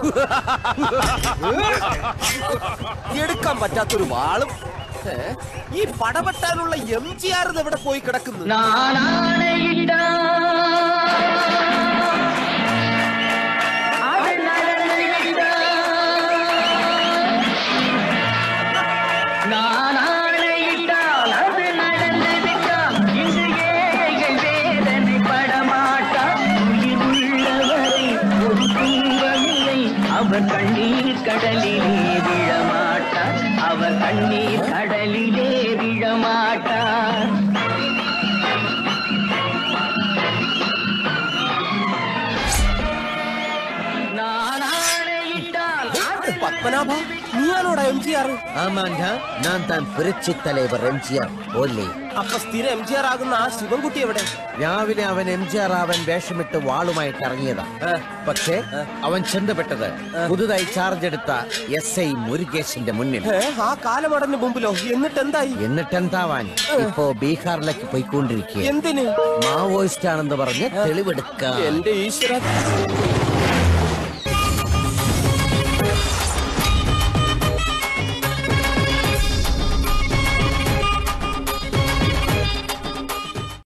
എടുക്കാൻ പറ്റാത്തൊരു വാളും. ഈ പടപെട്ടാനുള്ള MGR എവിടെ പോയി കിടക്കുന്നു? அவர் கண்ணீர் கடலிலே விழமாட்டார், அவர் கண்ணீர் கடலிலே விழமாட்டார். പത്മനാഭ, നീയാണോടാ MGR? ഞാൻ താൻ പുരട്சி தலைவர் MGR ഓല്ലേ. അപ്പൊ സ്ഥിരം MGR ആകുന്ന ആ ശിവൻകുട്ടി എവിടെ? രാവിലെ അവൻ MGR അവൻ വേഷമിട്ട് വാളുമായിട്ട് ഇറങ്ങിയതാ. പക്ഷേ അവൻ ചെന്നപ്പെട്ടത് പുതുതായി ചാർജ് എടുത്ത SI മുരുകേശിന്റെ മുന്നിൽ. ആ കാലമടന് മുമ്പിലോ? എന്നിട്ടെന്താവാൻ ഇപ്പോ ബീഹാറിലേക്ക് പോയിക്കൊണ്ടിരിക്കുക. എന്തിന്? മാവോയിസ്റ്റ് ആണെന്ന് പറഞ്ഞ് തെളിവെടുക്കാം. എന്റെ ഈശ്വര.